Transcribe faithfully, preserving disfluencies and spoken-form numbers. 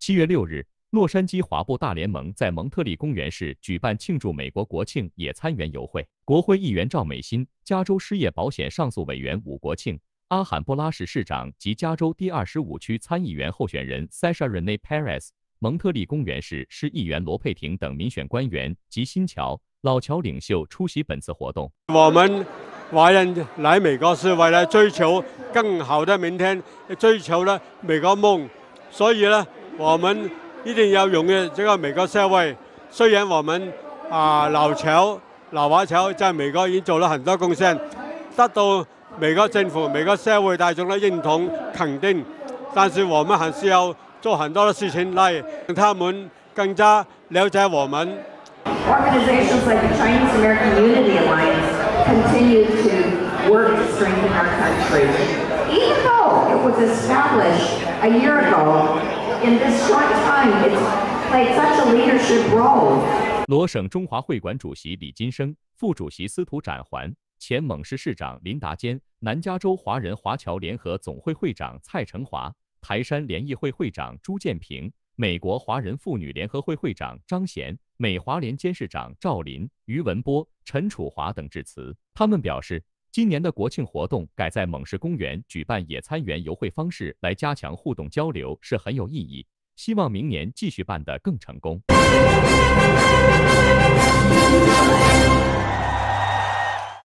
七月六日，洛杉矶华埠大联盟在蒙特利公园市举办庆祝美国国庆野餐园游会。国会议员赵美心、加州失业保险上诉委员武国庆、阿罕布拉市市长及加州第二十五区参议员候选人 Sasha Renee Perez、蒙特利公园市市议员罗佩婷等民选官员及新桥、老桥领袖出席本次活动。 我们华人来美国是为了追求更好的明天，追求了美国梦，所以呢，我们一定要融入这个美国社会。虽然我们啊老桥、老华侨在美国已经做了很多贡献，得到美国政府、美国社会大众的认同肯定，但是我们还是要做很多的事情来让他们更加了解我们。 Organizations like the Chinese American Unity Alliance continue to work to strengthen our country. Even though it was established a year ago, in this short time, it's played such a leadership role. 罗省中华会馆主席李金生、副主席司徒展环、前蒙市市长林达坚、南加州华人华侨联合总会会长蔡成华、台山联谊会会长朱建平、美国华人妇女联合会会长张贤、美华联监事长赵林、于文波、陈楚华等致辞。他们表示，今年的国庆活动改在蒙氏公园举办野餐园游会方式来加强互动交流是很有意义，希望明年继续办得更成功。